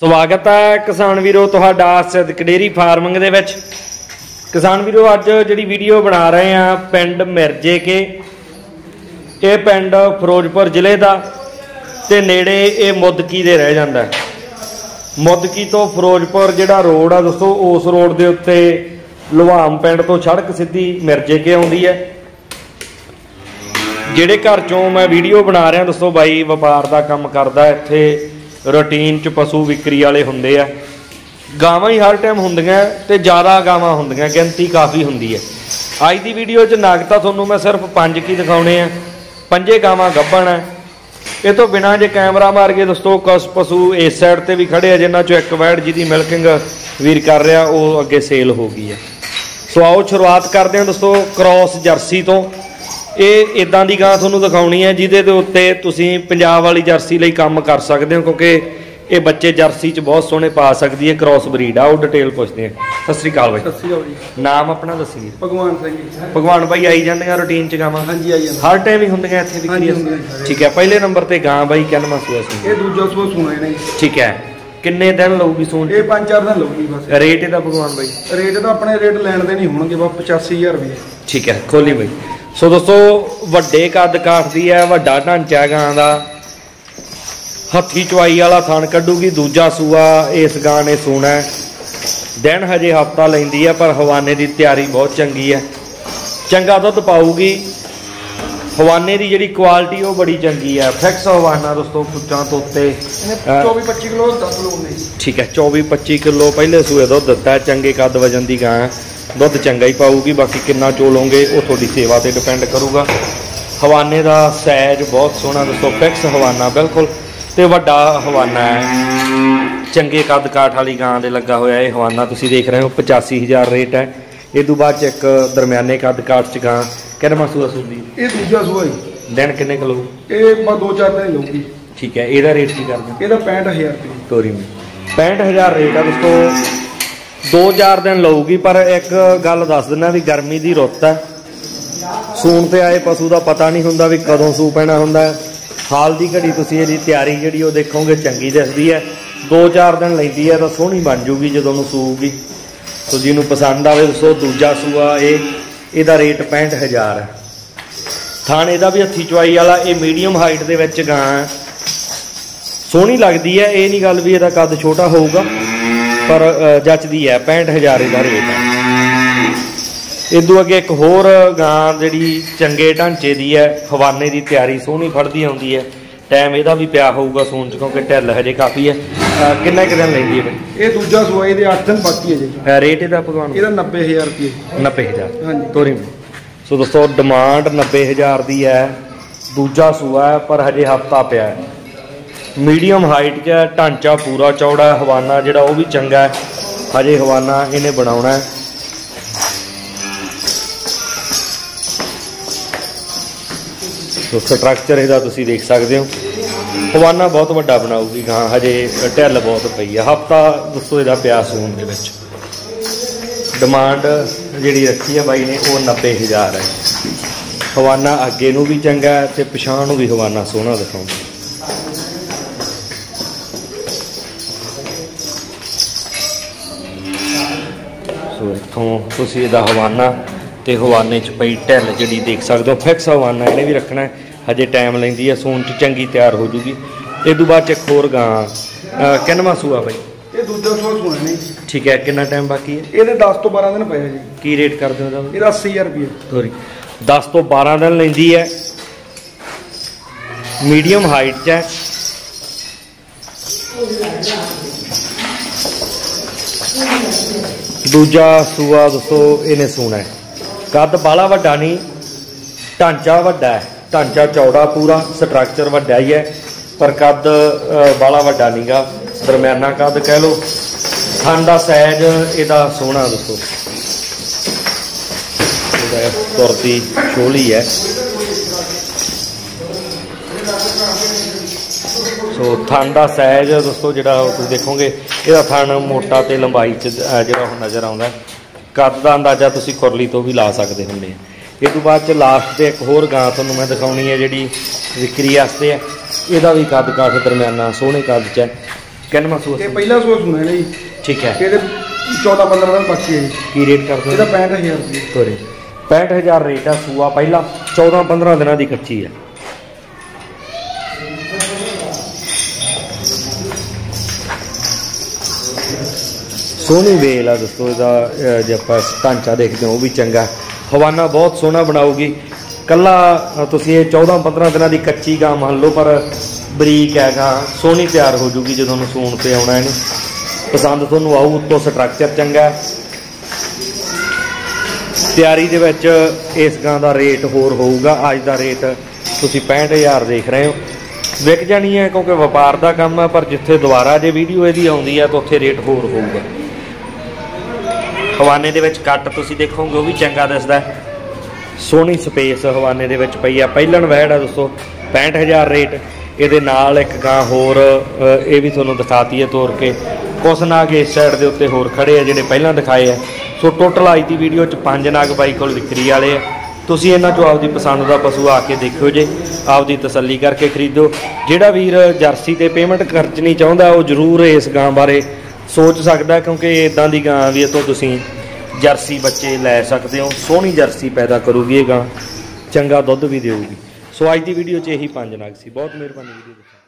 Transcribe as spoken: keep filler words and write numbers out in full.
स्वागत है किसान वीरो तुहाडा सिद्दक डेयरी फार्मिंग दे विच। किसान वीरो अज जिहड़ी वीडियो बना रहे हैं पिंड मिर्जे के, ये पिंड फिरोजपुर जिले का ते नेड़े ये मुदकी दे रह जांदा है। मुदकी तो फिरोजपुर जिहड़ा रोड आ दोस्तों, उस रोड के उत्ते लुहाम पिंड तो सड़क सीधी मिर्जे के आउंदी है। जिहड़े घर चों मैं वीडियो बना रहा दोस्तों, बाई व्यापार का काम करदा, इत्थे रूटीन च पशु विक्री वाले होंदे आ। गावां ही हर टाइम होंदियां ते ज़्यादा गावां होंदियां, गिनती काफ़ी होंदी है। अज की वीडियो च नग तां तुहानूं मैं सिर्फ पंज की दिखाने आ, पंजे गावां गब्बण है। ये तो बिना जे कैमरा मार के दोस्तों कुछ पशु इस साइड ते भी खड़े आ, जिन्हां चों एक वैड़ जिहदी मिल्किंग वीर कर रहा वो अगे सेल हो गई है। सो आओ शुरुआत करते हैं दोस्तों क्रॉस जर्सी तो। ये इदां दी गां तुहानूं दिखाउणी है जिहदे दे उत्ते तुसीं पंजाब वाली जर्सी लई काम कर सकते हो, क्योंकि ये बच्चे जर्सी च बहुत सोहणे पा सकती है। क्रॉस ब्रीड आ, वो डिटेल पुछते हैं। सत श्री अकाल भाई। सत श्री अकाल जी। नाम अपना दसीए। भगवान सिंह। भगवान भाई आई जांदियां रूटीन च गावां? हाँ जी आई जांदियां, हर टाइम ही होंदियां इत्थे विक्री? ठीक है। पहले नंबर ते गां बाई किन्नवां सूआ सी? ये दूजा सूआ सुना है। ठीक है। किन्ने दिन लऊगी सूण? ये पांच चार दिन लऊगी बस। रेट इहदा भगवान भाई? रेट तो अपने रेट लैण दे नहीं होणगे, बस पचासी हज़ार रुपये। ठीक है, खोली भाई। सो दोस्तों वड्डे कद काठ दी है, वड्डा ढांचा है गां दा, हत्थी चवाई वाला थण कड्डूगी। दूजा सूआ इस गां ने सूना है। दिन हजे हफ्ता लैंदी है, पर हवाने की तैयारी बहुत चंगी है, चंगा दुध पाऊगी। हवाने की जिहड़ी क्वालिटी वो बड़ी चंगी है। फिक्स हवाना दोस्तों, पुच्चां तो उत्ते चौबी पच्ची किलो दस लोग ने। ठीक है, चौबी पच्ची किलो पहले सूए दुध दिता है। चंगे कद वजन की गां है, दुध चंगा ही पाऊगी। बाकी कितना चोलोगे वो थोड़ी सेवा पर डिपेंड करूगा। हवाने का सैज बहुत सोहना दोस्तों, फिक्स हवाना बिल्कुल, तो वड्डा हवाना है। चंगे कद काठ वाली गां दे लगा होया ये हवाना तुसीं देख रहे हो। पचासी हज़ार रेट है। ये तो बाद एक दरम्याने कद काठ च गां किन्ना सूआ सूदी? ये दूजा सूआ ही। दिन किन्ने किलो? ये बस दो चार दिन लऊगी। ठीक है। ਇਹਦਾ रेट की करदा? ਇਹਦਾ पैंठ हज़ार रुपये टोरी में। पैंठ हज़ार रेट है दोस्तों, दो चार दिन लऊगी। पर एक गल दस दिना भी गर्मी की रुत है, सूण ते आए पशु का पता नहीं हुंदा भी कदों सू पैना हुंदा है। हाल की घड़ी तुसीं इहदी तैयारी जिहड़ी वो देखोगे चंगी दिसदी है। दो चार दिन लैंदी है तो सोहनी बन जूगी जदों नूं सूगी। तो जिन्होंने पसंद आए दोस्तों दूजा सूआ ये, ਇਹਦਾ रेट पैंठ हज़ार है। थान ਇਹਦਾ भी हथी चवाई वाला, ये मीडियम हाइट के विच गां है, सोहनी लगती है। ये नहीं गल भी ਇਹਦਾ कद छोटा होगा, पर जचदी है। पैंठ हज़ार ਇਹਦਾ रेट है। इदों अगे एक होर गां जिहड़ी चंगे ढांचे की है, हवाने की तैयारी सोहनी फड़दी आउंदी है। टाइम ਇਹਦਾ भी पिया होगा सूण च, क्योंकि ढिल हजे काफ़ी है। किन्ना कि दिन लैंदी है? ये दूजा सूआ, ये अठ दिन बाकी है जी। रेट ਇਹਦਾ भगवान? ਇਹਦਾ नब्बे हज़ार रुपये। नब्बे हज़ार हाँ जी तोरी में। सो दोस्तों डिमांड नब्बे हज़ार की है। दूजा सूआ है, पर हजे हफ्ता पिया है। मीडियम हाइट च है, ढांचा पूरा चौड़ा है। हवाना जिहड़ा वो भी चंगा है, हजे हवाना इन्हें बनाउणा है। तो स्ट्रक्चर इसदा तुसीं देख सकते हो। हवाना बहुत वड्डा बनाऊगी गां, हजे ढिल बहुत पई है। हफ्ता दोस्तों इसदा पिया सूण दे विच। डिमांड जिहड़ी रखी है बाई ने वो नब्बे हज़ार है। हवाना अगे नूं भी चंगा है ते पिछां नूं भी हवाना सोहना दिखाउंदा। सो इत्थों तुसीं इहदा हवाना ते हवाने च पई ढिल जिहड़ी देख सकते हो। फिक्स हवाना इहने भी रखना है, हजे टाइम लैंदी है, सूण च चंगी तैयार हो जूगी। इस तो बाद एक होर गां किन्नवां सूआ भाई? ये दूजा सूआ सुना नहीं। ठीक है। कितना टाइम बाकी है? ये दस तो बारह दिन पे जी। की रेट कर दो? ये अस्सी हज़ार रुपये सॉरी, दस तो बारह दिन लैंदी है। मीडियम हाइट च है। दूजा सूआ दोस्तों इन्हें सूना है। कद बाला वड्डा नहीं, ढांचा वड्डा है, ढांचा चौड़ा पूरा, स्ट्रक्चर वड्डा ही है, पर कद बाला वड्डा नहीं गा, दरम्याना कद कह लो। थन का सैज ਇਹਦਾ सोहना दोस्तों, तुरती छोली है। सो थन का सैज दोस्तों जिहड़ा तुसीं देखोगे, ਇਹਦਾ थन मोटा तो लंबाई च जिहड़ा नज़र आउंदा। कद का अंदाजा तुसीं खुरली तो भी ला सकते होंगे। ये तो बाद च लास्ट से एक होर गां तुहानूं मैं दिखाउणी है जिहड़ी विक्री वास्ते है। ਇਹਦਾ भी कद काठ दरम्याना सोहने कद च है। ਕਿੰਨਵਾਂ ਸੂਆ ਇਹ ਪਹਿਲਾ ਸੂਆ ਸੂਣਾ ਹੈ ਜੀ। ਠੀਕ ਹੈ। ਇਹਦੇ ਚੌਦਾਂ ਪੰਦਰਾਂ ਦਿਨ ਬਾਕੀ ਹੈ ਜੀ। ਕੀ ਰੇਟ ਕਰਦੇ ਇਹਦਾ ਪੈਂਹਠ ਹਜ਼ਾਰ ਰੁਪਏ ਤੋਰੇ ਪੈਂਹਠ ਹਜ਼ਾਰ ਰੇਟ ਆ ਸੂਆ ਪਹਿਲਾ ਚੌਦਾਂ ਪੰਦਰਾਂ ਦਿਨਾਂ ਦੀ ਕੱਚੀ ਹੈ। ਸੋਹਣੀ ਵੇਲ ਆ ਦੋਸਤੋ ਇਹਦਾ ਜੇ ਆਪਾਂ ਢਾਂਚਾ ਦੇਖਦੇ ਹਾਂ ਉਹ ਵੀ ਚੰਗਾ ਹਵਾਨਾ ਬਹੁਤ ਸੋਹਣਾ ਬਣਾਊਗੀ। ਕੱਲਾ ਤੁਸੀਂ ਇਹ ਚੌਦਾਂ ਪੰਦਰਾਂ ਦਿਨਾਂ ਦੀ ਕੱਚੀ ਗਾਂ ਮੰਨ ਲਓ ਪਰ ਬਰੀਕ ਹੈ ਗਾਂ ਸੋਹਣੀ ਤਿਆਰ ਹੋ ਜੂਗੀ ਜਦੋਂ ਨੂੰ ਸੂਣ ਤੇ ਆਉਣਾ ਇਹਨੂੰ ਪਸੰਦ ਤੁਹਾਨੂੰ ਆਊ। ਉੱਤੋਂ ਸਟਰਕਚਰ ਚੰਗਾ ਤਿਆਰੀ ਦੇ ਵਿੱਚ ਇਸ ਗਾਂ ਦਾ ਰੇਟ ਹੋਰ ਹੋਊਗਾ। ਅੱਜ ਦਾ ਰੇਟ ਤੁਸੀਂ ਪੈਂਹਠ ਹਜ਼ਾਰ ਦੇਖ ਰਹੇ ਹੋ ਵਿਕ ਜਾਣੀ ਹੈ ਕਿਉਂਕਿ ਵਪਾਰ ਦਾ ਕੰਮ ਹੈ ਪਰ ਜਿੱਥੇ ਦੁਬਾਰਾ ਜੇ ਵੀਡੀਓ ਇਹਦੀ ਆਉਂਦੀ ਹੈ ਤਾਂ ਉੱਥੇ ਰੇਟ ਹੋਰ ਹੋਊਗਾ। ਹਵਾਨੇ ਦੇ ਵਿੱਚ ਕੱਟ ਤੁਸੀਂ ਦੇਖੋਗੇ ਉਹ ਵੀ ਚੰਗਾ ਦਿਸਦਾ ਸੋਹਣੀ ਸਪੇਸ ਹਵਾਨੇ ਦੇ ਵਿੱਚ ਪਈ ਆ। ਪਹਿਲਣ ਵੈੜ ਆ ਦੋਸਤੋ ਪੈਂਹਠ ਹਜ਼ਾਰ ਰੇਟ। ਇਹਦੇ ਨਾਲ ਇੱਕ ਗਾਂ ਹੋਰ ਇਹ ਵੀ ਤੁਹਾਨੂੰ ਦਿਖਾਤੀ ਹੈ ਤੋਰ ਕੇ ਕੁਛ ਨਾਗ ਇਸ ਸਾਈਡ ਦੇ ਉੱਤੇ ਹੋਰ ਖੜੇ ਆ ਜਿਹੜੇ ਪਹਿਲਾਂ ਦਿਖਾਏ ਆ। ਸੋ ਟੋਟਲ ਅੱਜ ਦੀ ਵੀਡੀਓ 'ਚ ਪੰਜ ਨਾਗ ਬਾਈ ਕੋਲ ਵਿਕਰੀ ਵਾਲੇ ਆ। ਤੁਸੀਂ ਇਹਨਾਂ 'ਚੋਂ ਆਪਦੀ ਪਸੰਦ ਦਾ ਪਸ਼ੂ ਆ ਕੇ ਦੇਖਿਓ ਜੇ ਆਪਦੀ ਤਸੱਲੀ ਕਰਕੇ ਖਰੀਦੋ। ਜਿਹੜਾ ਵੀਰ ਜਰਸੀ ਤੇ ਪੇਮੈਂਟ ਖਰਚਣੀ ਚਾਹੁੰਦਾ ਉਹ ਜ਼ਰੂਰ ਇਸ ਗਾਂ ਬਾਰੇ ਸੋਚ ਸਕਦਾ ਕਿਉਂਕਿ ਇੱਦਾਂ ਦੀ ਗਾਂ ਵੀ ਇੱਥੋਂ ਤੁਸੀਂ ਜਰਸੀ ਬੱਚੇ ਲੈ ਸਕਦੇ ਹੋ। ਸੋਹਣੀ ਜਰਸੀ ਪੈਦਾ ਕਰੂਗੀ ਇਹ ਗਾਂ ਚੰਗਾ ਦੁੱਧ ਵੀ ਦੇਊਗੀ। ਸੋ ਅੱਜ ਦੀ ਵੀਡੀਓ 'ਚ ਇਹੀ ਪੰਜ ਨਾਗ ਸੀ। ਬਹੁਤ ਮਿਹਰਬਾਨੀ ਵੀਡੀਓ ਦੇਖੋ।